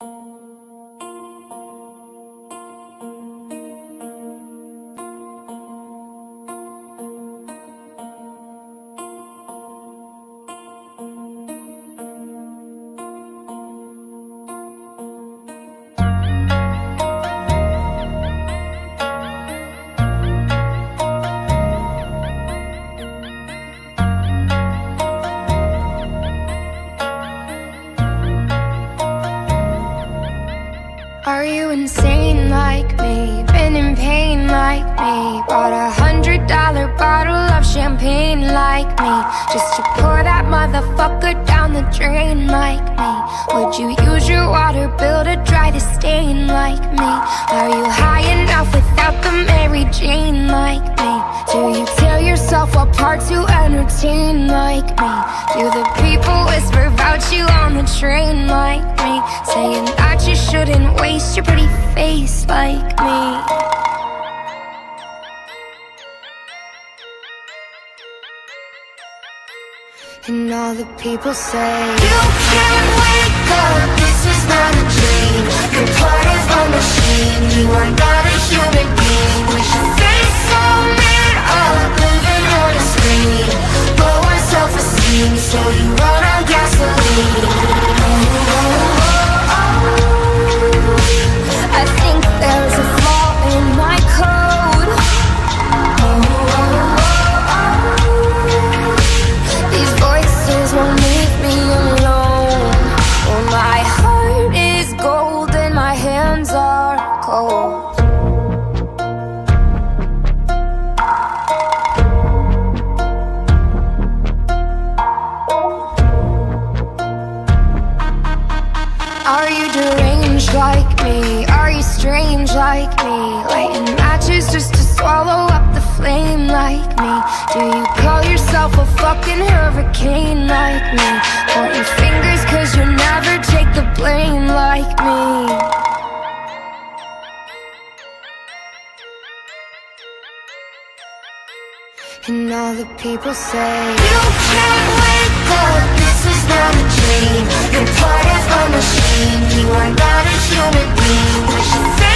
Are you insane like me? Been in pain like me? Bought $100 bottle of champagne like me, just to pour that motherfucker down the drain like me? Would you use your water bill to dry the stain like me? Are you high enough without the Mary Jane like me? Do you tear yourself apart to entertain like me? Do the people whisper about you on the train like me, saying that you shouldn't waste your pretty face like me? And all the people say, you can't wake up, this is not a dream. You're part of a machine, you are not a human being. With your face so made up, living on a screen. Low on self-esteem, so you run on gasoline. I think there's a flaw in my code. These voices won't leave me alone. Oh, my heart is gold and my hands are cold. Are you deranged like me? Are you strange like me? Lighting matches just to swallow up the flame like me? Do you call yourself a fucking hurricane like me? Pointing fingers cause you never take the blame like me? And all the people say, you can't wake up, this is not a dream. You're part of a machine, you are not a human being.